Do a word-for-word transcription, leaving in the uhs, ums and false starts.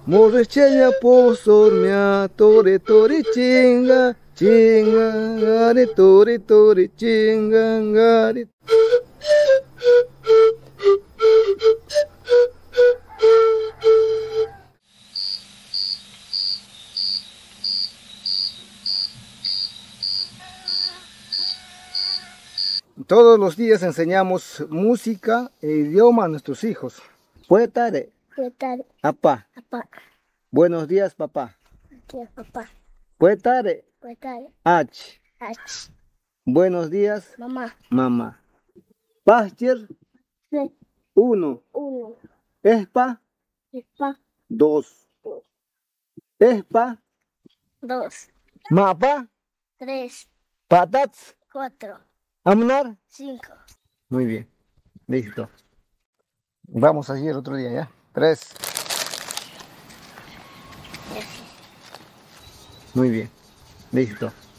Morrecheña pozormia, tore tore chinga, chinga, gare tore tore chinga, gare. Todos los días enseñamos música e idioma a nuestros hijos. Puetare. Puetare. Apa. Apa. Buenos días, papá. Buenos días, papá. Puetare. Puetare. Ach. Ach. Buenos días, Mamá. mamá. Pascher. Sí. Uno. Uno. Espa. Espa. Dos. Dos. Espa. Dos. Mapa. Tres. Patats. Cuatro. Amnar. Cinco. Muy bien. Listo. Vamos allí el otro día, ¿ya? Tres. Muy bien. Listo.